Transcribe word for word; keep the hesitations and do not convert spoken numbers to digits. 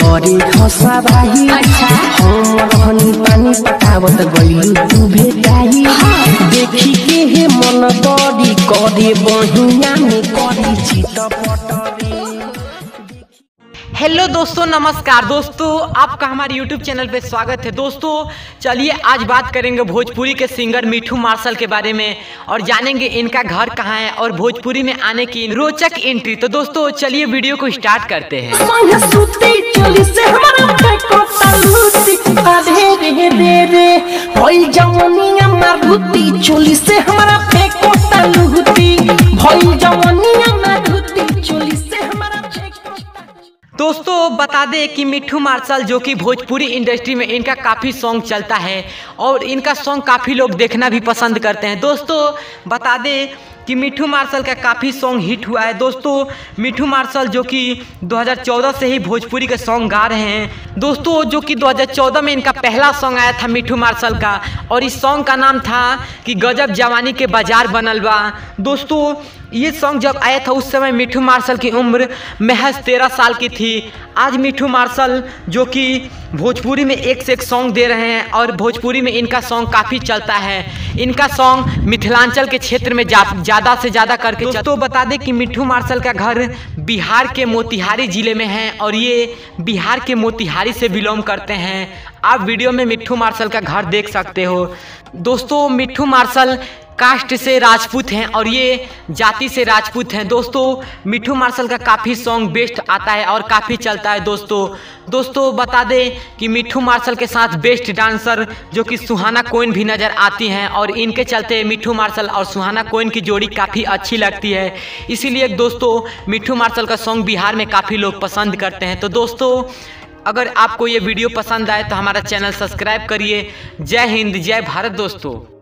करे खसा भाई। अच्छा हम रहनी पानी पटावत गइल तू भेटाई। देखी के हे मन बड़ी करे बहिया में करी चितपटरी। हेलो दोस्तों, नमस्कार दोस्तों, आपका हमारे यूट्यूब चैनल पे स्वागत है। दोस्तों चलिए आज बात करेंगे भोजपुरी के सिंगर मिठू मार्शल के बारे में और जानेंगे इनका घर कहाँ है और भोजपुरी में आने की रोचक एंट्री। तो दोस्तों चलिए वीडियो को स्टार्ट करते हैं। दोस्तों बता दें कि मिठू मार्शल जो कि भोजपुरी इंडस्ट्री में इनका काफ़ी सॉन्ग चलता है और इनका सॉन्ग काफ़ी लोग देखना भी पसंद करते हैं। दोस्तों बता दें कि मिठू मार्शल का काफ़ी सॉन्ग हिट हुआ है। दोस्तों मिठू मार्शल जो कि दो हज़ार चौदह से ही भोजपुरी के सॉन्ग गा रहे हैं। दोस्तों जो कि दो हज़ार चौदह में इनका पहला सॉन्ग आया था मिठू मार्शल का और इस सॉन्ग का नाम था कि गजब जवानी के बाजार बनल बा। दोस्तों ये सॉन्ग जब आया था उस समय मिठू मार्शल की उम्र महज तेरह साल की थी। आज मिठू मार्शल जो कि भोजपुरी में एक से एक सॉन्ग दे रहे हैं और भोजपुरी में इनका सॉन्ग काफ़ी चलता है। इनका सॉन्ग मिथिलांचल के क्षेत्र में जा, ज़्यादा से ज़्यादा करके। दोस्तों बता दें कि मिठू मार्शल का घर बिहार के मोतिहारी ज़िले में है और ये बिहार के मोतिहारी से बिलोंग करते हैं। आप वीडियो में मिठू मार्शल का घर देख सकते हो। दोस्तों मिठू मार्शल कास्ट से राजपूत हैं और ये जाति से राजपूत हैं। दोस्तों मिठू मार्शल का काफ़ी सॉन्ग बेस्ट आता है और काफ़ी चलता है। दोस्तों दोस्तों बता दें कि मिठू मार्शल के साथ बेस्ट डांसर जो कि सुहाना कोइन भी नज़र आती हैं और इनके चलते मिठू मार्शल और सुहाना कोइन की जोड़ी काफ़ी अच्छी लगती है। इसीलिए दोस्तों मिठू मार्शल का सॉन्ग बिहार में काफ़ी लोग पसंद करते हैं। तो दोस्तों अगर आपको ये वीडियो पसंद आए तो हमारा चैनल सब्सक्राइब करिए। जय हिंद, जय भारत दोस्तों।